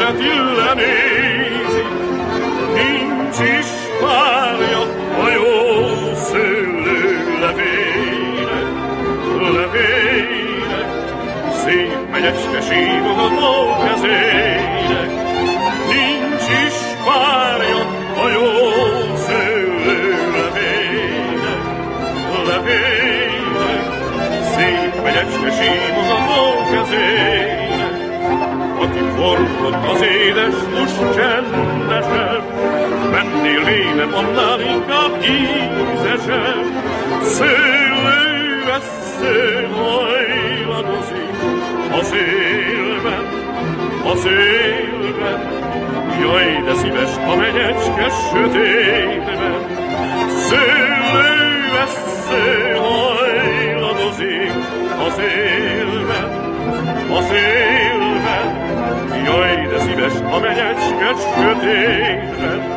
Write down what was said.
teret lenézi, nincs is párja a jó szőlő levére, levére, szép megyecske sívogató kezére, nincs is párja a jó szőlő levére, levére, szép megyecske sívogató kezére, aki forgott az édes hús csendesebb, mennél vénem annál inkább ízesebb. Szőlő vesző hajladozik a szélben, a szélben, jaj, de szíves a megyecske sötétben. Szőlő vesző hajladozik a szélben, a szélben, jaj, de szíves a megyecske sötétben.